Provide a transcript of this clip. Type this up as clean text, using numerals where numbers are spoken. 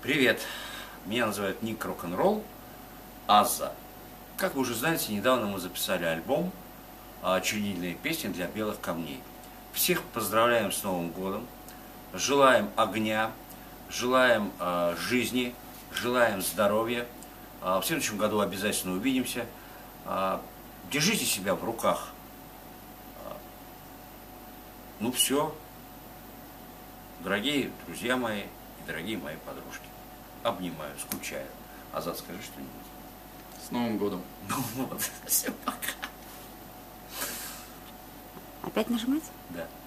Привет, меня называют Ник Рок-н-ролл, Аза. Как вы уже знаете, недавно мы записали альбом «Чернильные песни для белых камней». Всех поздравляем с Новым годом, желаем огня, желаем жизни, желаем здоровья. В следующем году обязательно увидимся. Держите себя в руках. Ну все, дорогие друзья мои и дорогие мои подружки. Обнимаю, скучаю. Азат, скажи что-нибудь. С Новым годом. Ну вот, все, пока. Опять нажимать? Да.